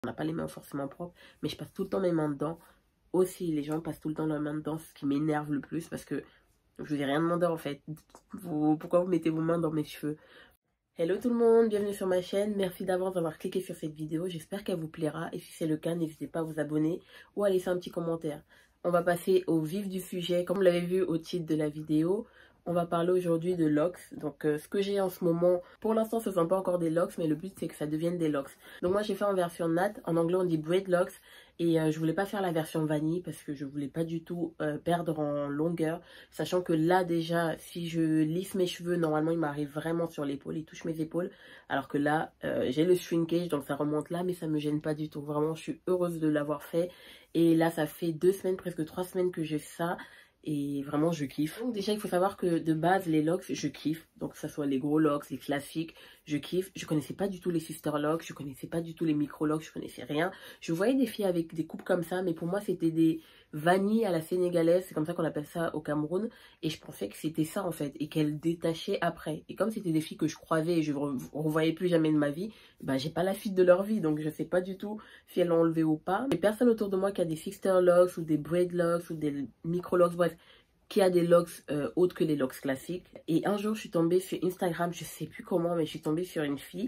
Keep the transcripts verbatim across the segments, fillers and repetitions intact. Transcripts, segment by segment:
On n'a pas les mains forcément propres, mais je passe tout le temps mes mains dedans. Aussi, les gens passent tout le temps leurs mains dedans, ce qui m'énerve le plus parce que je vous ai rien demandé en fait. Vous, pourquoi vous mettez vos mains dans mes cheveux? Hello tout le monde, bienvenue sur ma chaîne. Merci d'avance d'avoir cliqué sur cette vidéo. J'espère qu'elle vous plaira et si c'est le cas, n'hésitez pas à vous abonner ou à laisser un petit commentaire. On va passer au vif du sujet. Comme vous l'avez vu au titre de la vidéo, on va parler aujourd'hui de locks. Donc euh, ce que j'ai en ce moment, pour l'instant ce ne sont pas encore des locks, mais le but c'est que ça devienne des locks. Donc moi j'ai fait en version nat, en anglais on dit braid locks. Et euh, je voulais pas faire la version vanille parce que je voulais pas du tout euh, perdre en longueur. Sachant que là déjà, si je lisse mes cheveux, normalement il m'arrive vraiment sur l'épaule, il touche mes épaules. Alors que là, euh, j'ai le shrinkage, donc ça remonte là, mais ça me gêne pas du tout. Vraiment, je suis heureuse de l'avoir fait. Et là, ça fait deux semaines, presque trois semaines que j'ai ça. Et vraiment, je kiffe. Donc déjà, il faut savoir que de base, les locks, je kiffe. Donc que ce soit les gros locks, les classiques, je kiffe. Je connaissais pas du tout les sister locks, je connaissais pas du tout les micro locks, je connaissais rien. Je voyais des filles avec des coupes comme ça, mais pour moi, c'était des vanilles à la sénégalaise. C'est comme ça qu'on appelle ça au Cameroun. Et je pensais que c'était ça, en fait, et qu'elles détachaient après. Et comme c'était des filles que je croisais et je ne revoyais plus jamais de ma vie, bah, j'ai pas la suite de leur vie. Donc je sais pas du tout si elles l'ont enlevé ou pas. Il y a personne autour de moi qui a des sister locks ou des braid locks ou des micro locks, bref, qui a des locks euh, autres que les locks classiques. Et un jour, je suis tombée sur Instagram, je sais plus comment, mais je suis tombée sur une fille.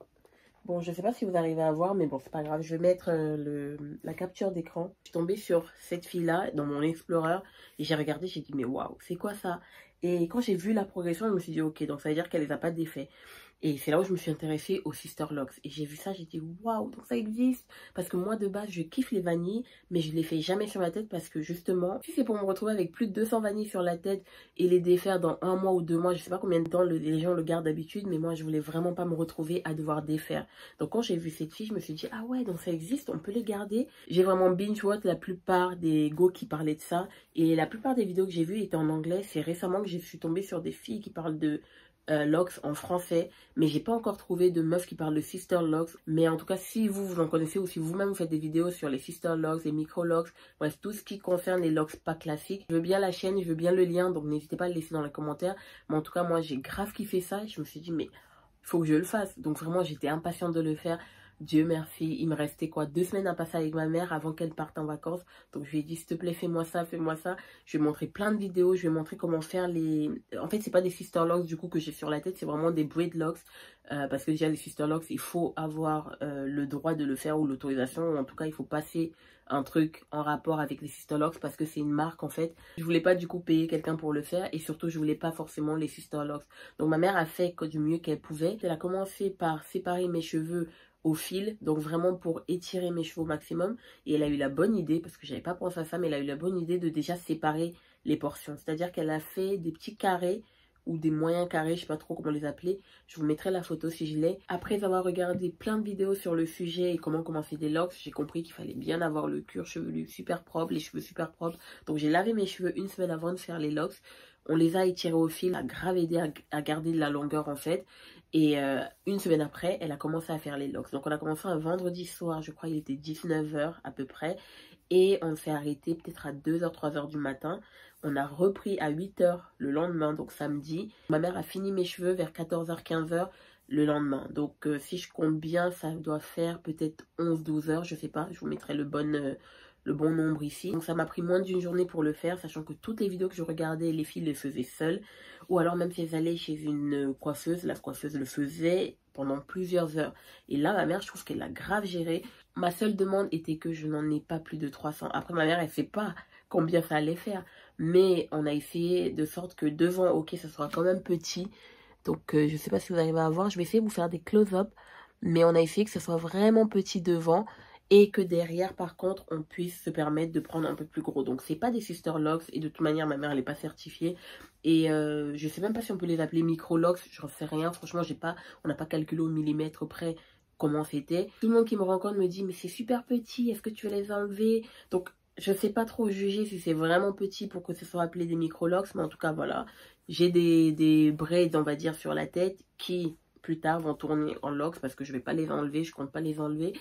Bon, je sais pas si vous arrivez à voir, mais bon, c'est pas grave. Je vais mettre euh, le, la capture d'écran. Je suis tombée sur cette fille-là dans mon Explorer et j'ai regardé, j'ai dit, mais waouh, c'est quoi ça? Et quand j'ai vu la progression, je me suis dit, ok, donc ça veut dire qu'elle les a pas défaits. Et c'est là où je me suis intéressée aux sister locks. Et j'ai vu ça, j'ai dit waouh, donc ça existe. Parce que moi de base, je kiffe les vanilles, mais je les fais jamais sur la tête parce que justement, si c'est pour me retrouver avec plus de deux cents vanilles sur la tête et les défaire dans un mois ou deux mois, je sais pas combien de temps le, les gens le gardent d'habitude, mais moi je voulais vraiment pas me retrouver à devoir défaire. Donc quand j'ai vu cette fille, je me suis dit ah ouais, donc ça existe, on peut les garder. J'ai vraiment binge-watch la plupart des go qui parlaient de ça. Et la plupart des vidéos que j'ai vues étaient en anglais. C'est récemment que je suis tombée sur des filles qui parlent de Euh, locks en français, mais j'ai pas encore trouvé de meuf qui parle de sister locks. Mais en tout cas, si vous vous en connaissez ou si vous-même vous faites des vidéos sur les sister locks, les micro locks, bref, tout ce qui concerne les locks pas classiques, je veux bien la chaîne, je veux bien le lien, donc n'hésitez pas à le laisser dans les commentaires. Mais en tout cas, moi j'ai grave kiffé ça et je me suis dit mais il faut que je le fasse. Donc vraiment, j'étais impatiente de le faire. Dieu merci, il me restait quoi, deux semaines à passer avec ma mère avant qu'elle parte en vacances. Donc je lui ai dit s'il te plaît fais-moi ça, fais-moi ça. Je vais montrer plein de vidéos, je vais montrer comment faire les... En fait c'est pas des sister locks du coup que j'ai sur la tête, c'est vraiment des braid locks. Euh, parce que déjà les sister locks, il faut avoir euh, le droit de le faire ou l'autorisation. En tout cas il faut passer un truc en rapport avec les sister locks parce que c'est une marque en fait. Je voulais pas du coup payer quelqu'un pour le faire et surtout je voulais pas forcément les sister locks. Donc ma mère a fait du mieux qu'elle pouvait. Elle a commencé par séparer mes cheveux au fil, donc vraiment pour étirer mes cheveux au maximum. Et elle a eu la bonne idée, parce que j'avais pas pensé à ça, mais elle a eu la bonne idée de déjà séparer les portions. C'est-à-dire qu'elle a fait des petits carrés ou des moyens carrés, je sais pas trop comment les appeler. Je vous mettrai la photo si je l'ai. Après avoir regardé plein de vidéos sur le sujet et comment commencer des locks, j'ai compris qu'il fallait bien avoir le cuir chevelu super propre, les cheveux super propres. Donc j'ai lavé mes cheveux une semaine avant de faire les locks. On les a étirés au fil, a grave aidé à, à garder de la longueur en fait. Et euh, une semaine après, elle a commencé à faire les locks. Donc on a commencé un vendredi soir, je crois il était dix-neuf heures à peu près. Et on s'est arrêté peut-être à deux heures, trois heures du matin. On a repris à huit heures le lendemain, donc samedi. Ma mère a fini mes cheveux vers quatorze heures, quinze heures le lendemain. Donc euh, si je compte bien, ça doit faire peut-être onze, douze heures, je sais pas. Je vous mettrai le bon... Euh, le bon nombre ici. Donc ça m'a pris moins d'une journée pour le faire, sachant que toutes les vidéos que je regardais, les filles les faisaient seules. Ou alors même si elles allaient chez une coiffeuse, la coiffeuse le faisait pendant plusieurs heures. Et là, ma mère, je trouve qu'elle a grave géré. Ma seule demande était que je n'en ai pas plus de trois cents. Après, ma mère, elle sait pas combien ça allait faire. Mais on a essayé de sorte que devant, ok, ça sera quand même petit. Donc euh, je sais pas si vous arrivez à voir. Je vais essayer de vous faire des close-up. Mais on a essayé que ça soit vraiment petit devant. Et que derrière, par contre, on puisse se permettre de prendre un peu plus gros. Donc, c'est pas des sister locks. Et de toute manière, ma mère, elle n'est pas certifiée. Et euh, je sais même pas si on peut les appeler micro locks. J'en sais rien. Franchement, j'ai pas, on n'a pas calculé au millimètre près comment c'était. Tout le monde qui me rencontre me dit, mais c'est super petit. Est-ce que tu vas les enlever? Donc, je sais pas trop juger si c'est vraiment petit pour que ce soit appelé des micro locks. Mais en tout cas, voilà. J'ai des, des braids, on va dire, sur la tête qui, plus tard, vont tourner en locks parce que je vais pas les enlever. Je compte pas les enlever.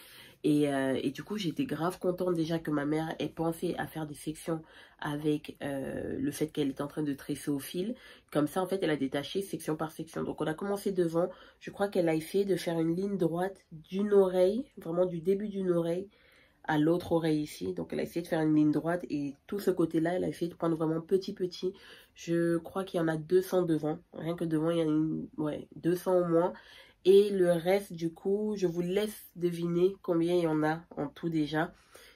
Et, euh, et du coup, j'étais grave contente déjà que ma mère ait pensé à faire des sections avec euh, le fait qu'elle était en train de tresser au fil. Comme ça, en fait, elle a détaché section par section. Donc, on a commencé devant. Je crois qu'elle a essayé de faire une ligne droite d'une oreille, vraiment du début d'une oreille à l'autre oreille ici. Donc, elle a essayé de faire une ligne droite. Et tout ce côté-là, elle a essayé de prendre vraiment petit, petit. Je crois qu'il y en a deux cents devant. Rien que devant, il y en a une, ouais, deux cents au moins. Et le reste, du coup, je vous laisse deviner combien il y en a en tout déjà.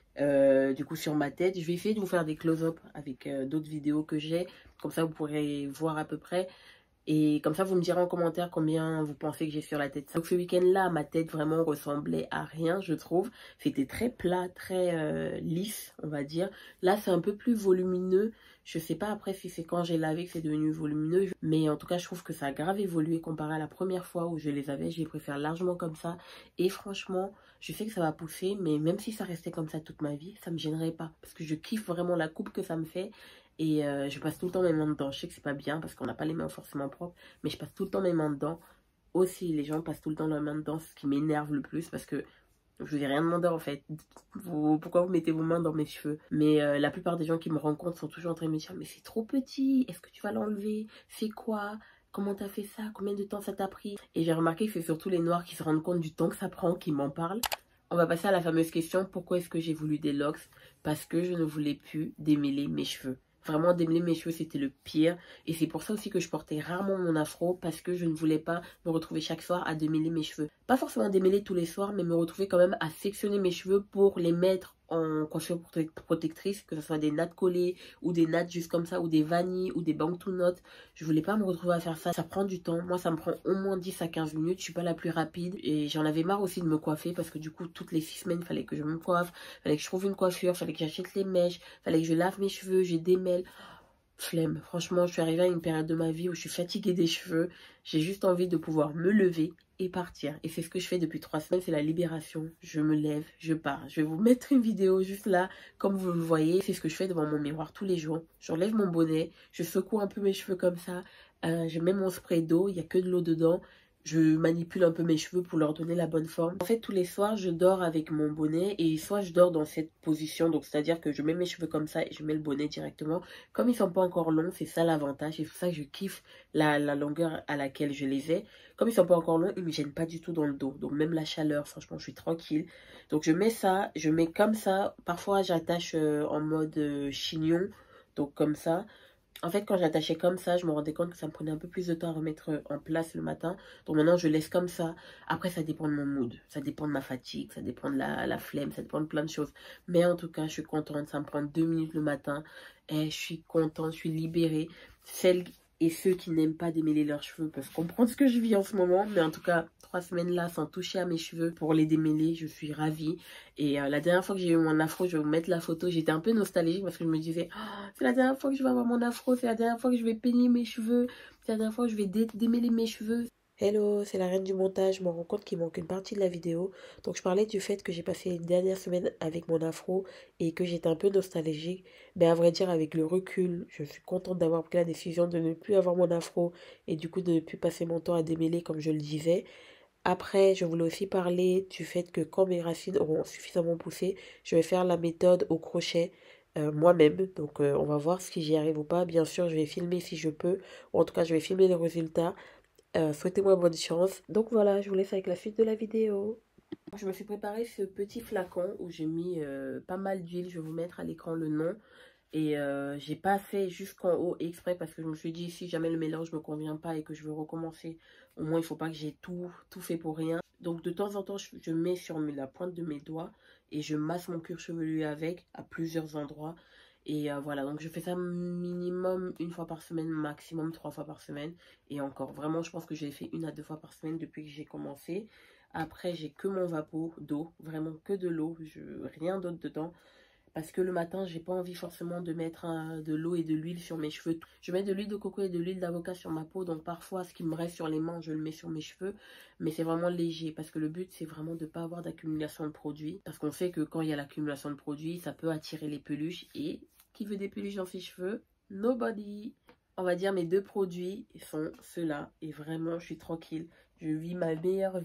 Euh, du coup, sur ma tête, je vais essayer de vous faire des close-up avec euh, d'autres vidéos que j'ai. Comme ça, vous pourrez voir à peu près. Et comme ça, vous me direz en commentaire combien vous pensez que j'ai sur la tête. Donc ce week-end-là, ma tête vraiment ressemblait à rien, je trouve. C'était très plat, très euh, lisse, on va dire. Là, c'est un peu plus volumineux. Je sais pas après si c'est quand j'ai lavé que c'est devenu volumineux. Mais en tout cas, je trouve que ça a grave évolué comparé à la première fois où je les avais. Je les préfère largement comme ça. Et franchement, je sais que ça va pousser. Mais même si ça restait comme ça toute ma vie, ça me gênerait pas. Parce que je kiffe vraiment la coupe que ça me fait. Et euh, je passe tout le temps mes mains dedans. Je sais que c'est pas bien parce qu'on n'a pas les mains forcément propres. Mais je passe tout le temps mes mains dedans. Aussi, les gens passent tout le temps leurs mains dedans. Ce qui m'énerve le plus parce que je vous ai rien demandé en fait. Vous, pourquoi vous mettez vos mains dans mes cheveux? Mais euh, la plupart des gens qui me rencontrent sont toujours en train de me dire mais c'est trop petit. Est-ce que tu vas l'enlever? C'est quoi? Comment t'as fait ça? Combien de temps ça t'a pris? Et j'ai remarqué que c'est surtout les noirs qui se rendent compte du temps que ça prend qui m'en parlent. On va passer à la fameuse question, pourquoi est-ce que j'ai voulu des locks? Parce que je ne voulais plus démêler mes cheveux. Vraiment, démêler mes cheveux, c'était le pire. Et c'est pour ça aussi que je portais rarement mon afro, parce que je ne voulais pas me retrouver chaque soir à démêler mes cheveux. Pas forcément démêler tous les soirs, mais me retrouver quand même à sectionner mes cheveux pour les mettre en coiffure protectrice, que ce soit des nattes collées, ou des nattes juste comme ça, ou des vanilles, ou des bank to notes. Je voulais pas me retrouver à faire ça. Ça prend du temps. Moi, ça me prend au moins dix à quinze minutes. Je suis pas la plus rapide. Et j'en avais marre aussi de me coiffer, parce que du coup, toutes les six semaines, il fallait que je me coiffe, fallait que je trouve une coiffure, fallait que j'achète les mèches, fallait que je lave mes cheveux, je démêle. Flemme. Franchement, je suis arrivée à une période de ma vie où je suis fatiguée des cheveux. J'ai juste envie de pouvoir me lever et partir. Et c'est ce que je fais depuis trois semaines, c'est la libération. Je me lève, je pars. Je vais vous mettre une vidéo juste là, comme vous le voyez. C'est ce que je fais devant mon miroir tous les jours. J'enlève mon bonnet, je secoue un peu mes cheveux comme ça. Euh, je mets mon spray d'eau, il n'y a que de l'eau dedans. Je manipule un peu mes cheveux pour leur donner la bonne forme. En fait, tous les soirs, je dors avec mon bonnet et soit je dors dans cette position. Donc, c'est-à-dire que je mets mes cheveux comme ça et je mets le bonnet directement. Comme ils sont pas encore longs, c'est ça l'avantage. C'est pour ça que je kiffe la, la longueur à laquelle je les ai. Comme ils sont pas encore longs, ils me gênent pas du tout dans le dos. Donc, même la chaleur, franchement, je suis tranquille. Donc, je mets ça, je mets comme ça. Parfois, j'attache euh, en mode euh, chignon. Donc, comme ça. En fait, quand j'attachais comme ça, je me rendais compte que ça me prenait un peu plus de temps à remettre en place le matin. Donc maintenant, je laisse comme ça. Après, ça dépend de mon mood. Ça dépend de ma fatigue. Ça dépend de la, la flemme. Ça dépend de plein de choses. Mais en tout cas, je suis contente. Ça me prend deux minutes le matin. Et je suis contente. Je suis libérée. Celles et ceux qui n'aiment pas démêler leurs cheveux peuvent comprendre ce que je vis en ce moment. Mais en tout cas, trois semaines là, sans toucher à mes cheveux pour les démêler, je suis ravie. Et euh, la dernière fois que j'ai eu mon afro, je vais vous mettre la photo. J'étais un peu nostalgique parce que je me disais, oh, c'est la dernière fois que je vais avoir mon afro. C'est la dernière fois que je vais peigner mes cheveux. C'est la dernière fois que je vais dé démêler mes cheveux. Hello, c'est la reine du montage. Je me rends compte qu'il manque une partie de la vidéo. Donc je parlais du fait que j'ai passé une dernière semaine avec mon afro et que j'étais un peu nostalgique. Mais à vrai dire, avec le recul, je suis contente d'avoir pris la décision de ne plus avoir mon afro et du coup de ne plus passer mon temps à démêler comme je le disais. Après, je voulais aussi parler du fait que quand mes racines auront suffisamment poussé, je vais faire la méthode au crochet euh, moi-même. Donc euh, on va voir si j'y arrive ou pas. Bien sûr, je vais filmer si je peux. Ou en tout cas, je vais filmer les résultats. Euh, souhaitez-moi bonne chance. Donc voilà, je vous laisse avec la suite de la vidéo. Je me suis préparé ce petit flacon où j'ai mis euh, pas mal d'huile. Je vais vous mettre à l'écran le nom. Et euh, j'ai pas fait jusqu'en haut exprès parce que je me suis dit si jamais le mélange me convient pas et que je veux recommencer, au moins il faut pas que j'ai tout, tout fait pour rien. Donc de temps en temps, je, je mets sur la pointe de mes doigts et je masse mon cuir chevelu avec à plusieurs endroits. Et euh, voilà, donc je fais ça minimum une fois par semaine, maximum trois fois par semaine. Et encore, vraiment, je pense que j'ai fait une à deux fois par semaine depuis que j'ai commencé. Après, j'ai que mon vapeau d'eau, vraiment que de l'eau, rien d'autre dedans. Parce que le matin, j'ai pas envie forcément de mettre un, de l'eau et de l'huile sur mes cheveux. Je mets de l'huile de coco et de l'huile d'avocat sur ma peau. Donc parfois, ce qui me reste sur les mains, je le mets sur mes cheveux. Mais c'est vraiment léger. Parce que le but, c'est vraiment de ne pas avoir d'accumulation de produits. Parce qu'on sait que quand il y a l'accumulation de produits, ça peut attirer les peluches. Et qui veut des peluches dans ses cheveux? Nobody. On va dire mes deux produits sont ceux-là. Et vraiment, je suis tranquille. Je vis ma meilleure vie.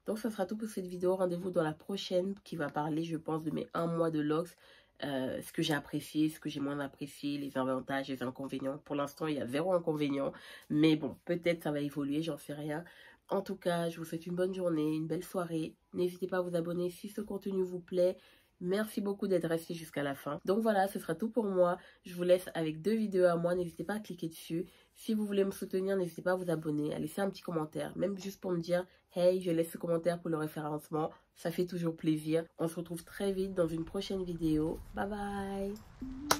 Donc ça sera tout pour cette vidéo. Rendez-vous dans la prochaine qui va parler, je pense, de mes un mois de logs. Euh, ce que j'ai apprécié, ce que j'ai moins apprécié, les avantages, les inconvénients. Pour l'instant, il y a zéro inconvénient. Mais bon, peut-être ça va évoluer, j'en sais rien. En tout cas, je vous souhaite une bonne journée, une belle soirée. N'hésitez pas à vous abonner si ce contenu vous plaît. Merci beaucoup d'être resté jusqu'à la fin. Donc voilà, ce sera tout pour moi. Je vous laisse avec deux vidéos à moi. N'hésitez pas à cliquer dessus. Si vous voulez me soutenir, n'hésitez pas à vous abonner, à laisser un petit commentaire. Même juste pour me dire, hey, je laisse ce commentaire pour le référencement. Ça fait toujours plaisir. On se retrouve très vite dans une prochaine vidéo. Bye bye.